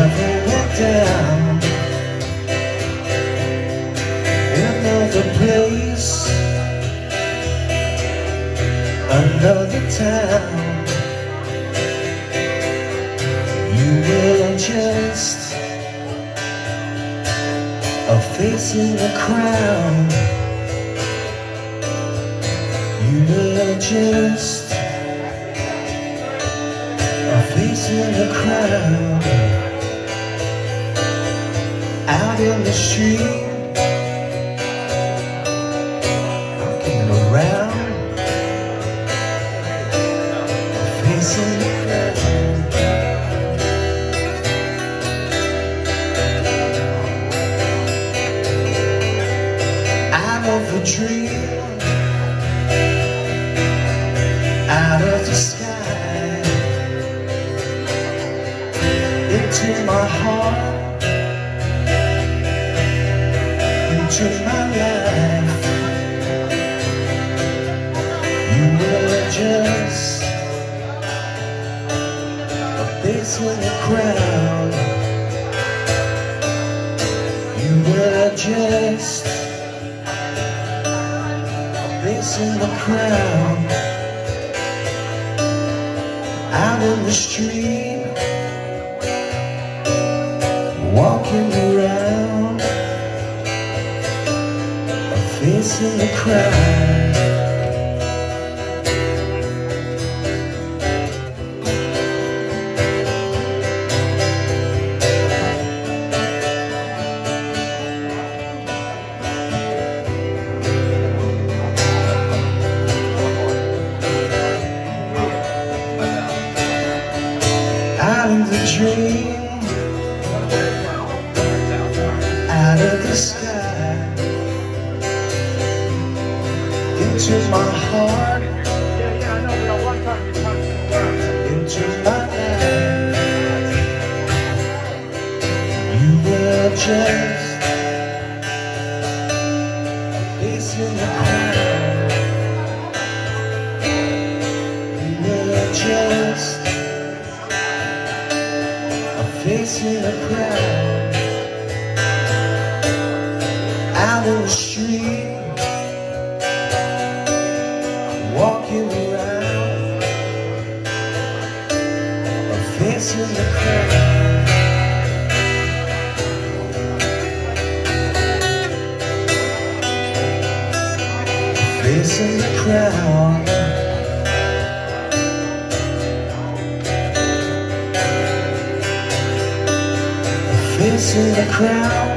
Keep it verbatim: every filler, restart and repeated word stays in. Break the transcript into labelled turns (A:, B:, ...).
A: traveling down another place, another town. You were just a face in the crowd. You were just a face in the crowd. Out in the street, walking around, a face in the crowd. Out of a dream, out of the sky, into my heart, into my life. You were just a face in the crowd. You were just a face in the crowd. Out in the street, walking around, a face in the crowd. Out of the dream, out of the sky, into my heart, into my life. You were just a face in the crowd. You were just face in the crowd. Out in the street, walking around, a face in the crowd. A face in the crowd. Face in the crowd.